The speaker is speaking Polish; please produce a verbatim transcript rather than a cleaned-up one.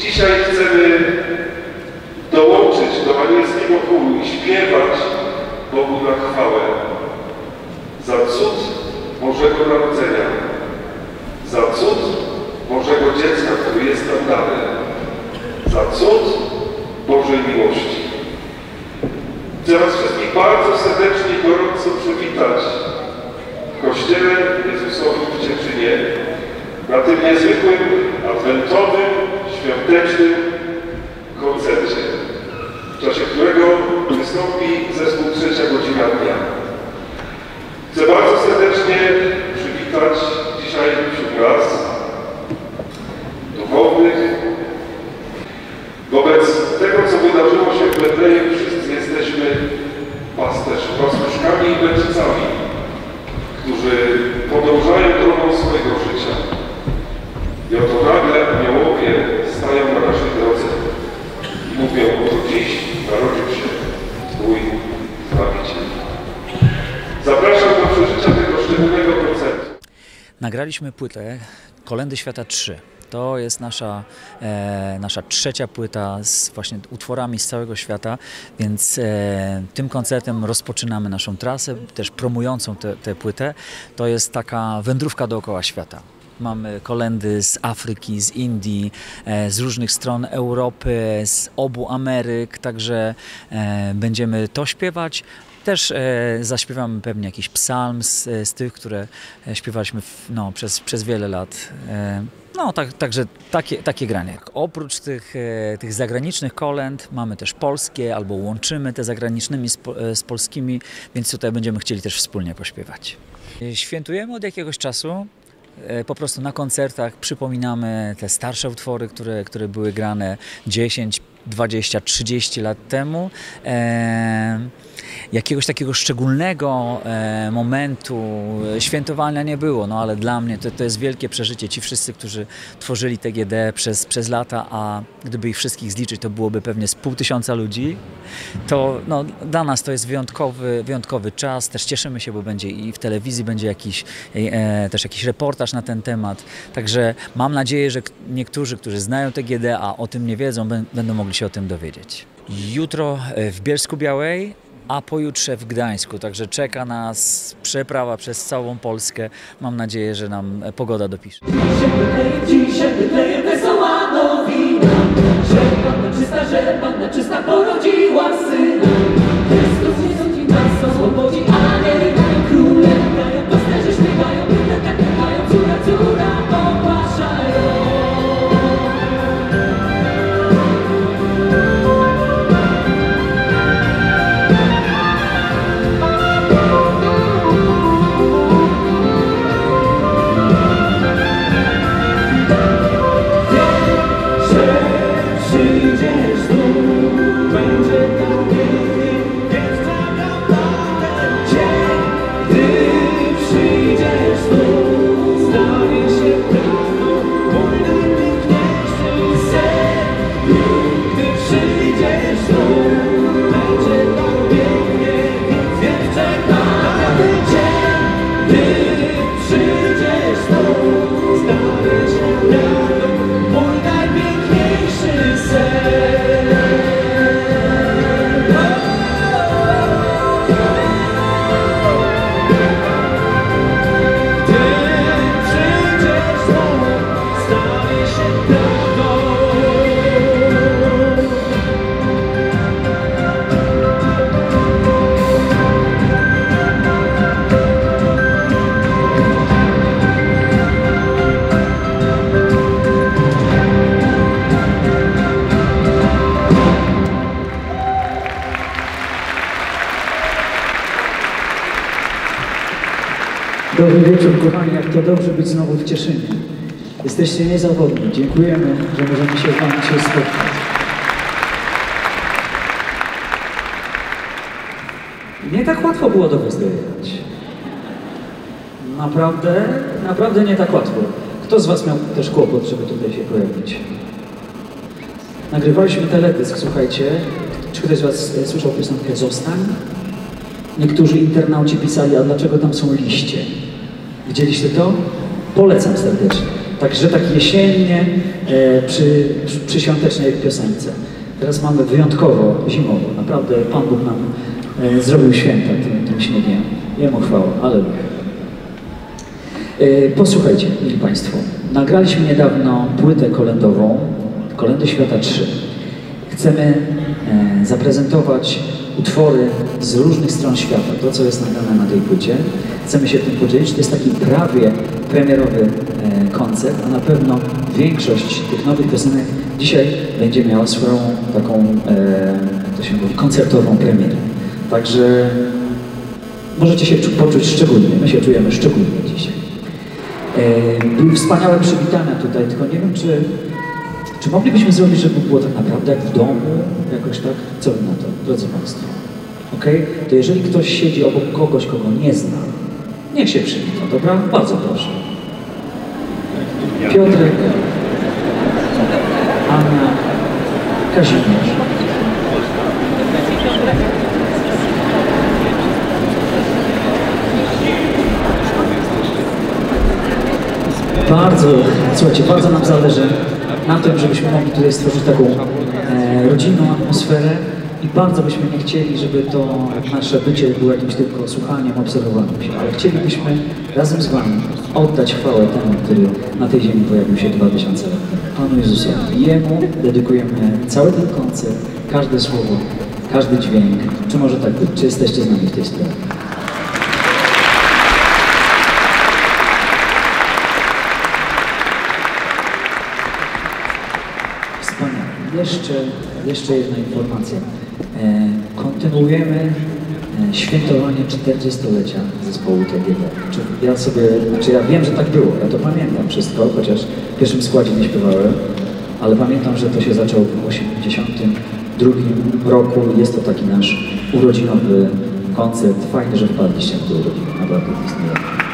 Dzisiaj chcemy dołączyć do anielskiego chóru i śpiewać Bogu na chwałę za cud Bożego Narodzenia, za cud Bożego dziecka, który jest nam dany, za cud Bożej miłości. Chcę Was wszystkich bardzo serdecznie i gorąco przywitać w Kościele Jezusowym w Cieszynie na tym niezwykłym, adwentowym, świątecznym koncercie, w czasie którego wystąpi zespół Trzecia Godzina Dnia. Chcę bardzo serdecznie przywitać dzisiaj wśród nas duchownych. Wobec tego, co wydarzyło się w Betlejem, wszyscy jesteśmy pasterz, pastuszkami i mędrcami, którzy podążają drogą swojego życia. I oto nagle aniołowie stają na naszej drodze i mówią: oto dziś narodził się Twój Zbawiciel. Zapraszam do przeżycia tego szczególnego koncertu. Nagraliśmy płytę Kolędy Świata trzy. To jest nasza, e, nasza trzecia płyta z właśnie utworami z całego świata, więc e, tym koncertem rozpoczynamy naszą trasę, też promującą tę płytę. To jest taka wędrówka dookoła świata. Mamy kolędy z Afryki, z Indii, e, z różnych stron Europy, z obu Ameryk, także e, będziemy to śpiewać. Też e, zaśpiewamy pewnie jakiś psalm z, z tych, które śpiewaliśmy w, no, przez, przez wiele lat. E, no, tak, także takie, takie granie. Oprócz tych, e, tych zagranicznych kolęd mamy też polskie, albo łączymy te zagranicznymi z, z polskimi, więc tutaj będziemy chcieli też wspólnie pośpiewać. Świętujemy od jakiegoś czasu. Po prostu na koncertach przypominamy te starsze utwory, które, które były grane dziesięć, dwadzieścia, trzydzieści lat temu. E, jakiegoś takiego szczególnego e, momentu świętowania nie było, no ale dla mnie to, to jest wielkie przeżycie. Ci wszyscy, którzy tworzyli T G D przez, przez lata, a gdyby ich wszystkich zliczyć, to byłoby pewnie z pół tysiąca ludzi, to no, dla nas to jest wyjątkowy, wyjątkowy czas. Też cieszymy się, bo będzie i w telewizji będzie jakiś, e, też jakiś reportaż na ten temat. Także mam nadzieję, że niektórzy, którzy znają T G D, a o tym nie wiedzą, będą mogli się o tym dowiedzieć. Jutro w Bielsku-Białej, a pojutrze w Gdańsku, także czeka nas przeprawa przez całą Polskę. Mam nadzieję, że nam pogoda dopisze. Dzisiaj Betlejem wesoła nowina, że Panna czysta, że Panna czysta porodziła syna. Chrystus nie sądzi nas, oswobodzi anieli dają, króle dają, pasterze śpiewają, ludzie tak mają, córa, córa ogłaszają. Dobry wieczór, kochani, jak to dobrze być znowu w Cieszynie. Jesteście niezawodni. Dziękujemy, że możemy się z Wami dzisiaj spotkać. Nie tak łatwo było do Was dojechać. Naprawdę, naprawdę nie tak łatwo. Kto z Was miał też kłopot, żeby tutaj się pojawić? Nagrywaliśmy teledysk, słuchajcie. Czy ktoś z Was słyszał piosenkę Zostań? Niektórzy internauci pisali, a dlaczego tam są liście? Widzieliście to? Polecam serdecznie. Także tak jesiennie, e, przy, przy, przy świątecznej piosence. Teraz mamy wyjątkowo zimowo. Naprawdę Pan Bóg nam e, zrobił święta tym, tym śniegiem. Jemu chwała. Alleluja. E, posłuchajcie, mili Państwo. Nagraliśmy niedawno płytę kolędową, Kolędy Świata trzy. Chcemy e, zaprezentować utwory z różnych stron świata, to co jest nagrane na tej płycie. Chcemy się tym podzielić. To jest taki prawie premierowy e, koncert, a na pewno większość tych nowych piosenek dzisiaj będzie miała swoją taką, e, to się mówi, koncertową premierę. Także możecie się poczuć szczególnie, my się czujemy szczególnie dzisiaj. E, były wspaniałe przywitania tutaj, tylko nie wiem, czy Czy moglibyśmy zrobić, żeby było tak naprawdę jak w domu, jakoś tak? Co wy na to, drodzy Państwo? Okej? Okay? To jeżeli ktoś siedzi obok kogoś, kogo nie zna, niech się przywita, dobra? Bardzo proszę. Piotrek, Anna, Kazimierz. Bardzo, słuchajcie, bardzo nam zależy na tym, żebyśmy mogli tutaj stworzyć taką e, rodzinną atmosferę i bardzo byśmy nie chcieli, żeby to nasze bycie było jakimś tylko słuchaniem, obserwowaniem się, ale chcielibyśmy razem z Wami oddać chwałę temu, który na tej ziemi pojawił się dwa tysiące lat temu, Panu Jezusowi. Jemu dedykujemy cały ten koncert, każde słowo, każdy dźwięk. Czy może tak być? Czy jesteście z nami w tej sprawie? Jeszcze, jeszcze jedna informacja. E, kontynuujemy e, świętowanie czterdziestolecia zespołu T G W. Znaczy, ja sobie, znaczy ja wiem, że tak było, ja to pamiętam wszystko, chociaż w pierwszym składzie nie śpiewałem, ale pamiętam, że to się zaczęło w osiemdziesiątym drugim roku. Jest to taki nasz urodzinowy koncert. Fajnie, że wpadliście na tę urodzinę, naprawdę to jest miłe.